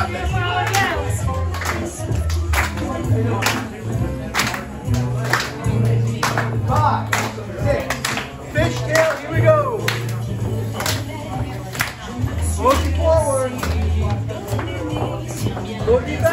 got this. 5, 6. Fishtail, here we go. Looking forward. Looking back.